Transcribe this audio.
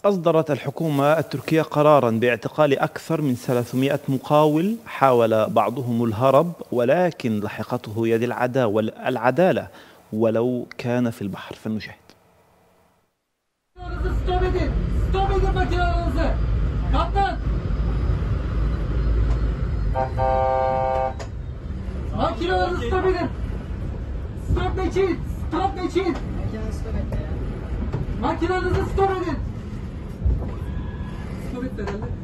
أصدرت الحكومة التركية قراراً باعتقال أكثر من 300 مقاول حاول بعضهم الهرب، ولكن لحقته يد العدالة ولو كان في البحر. فلنشاهد. Stop edin! Stop edin makinelerinizi! Kaptan! Makinelerinizi stop edin! Stop machine! Stop machine! Makinelerinizi stop edin! Stop et herhalde.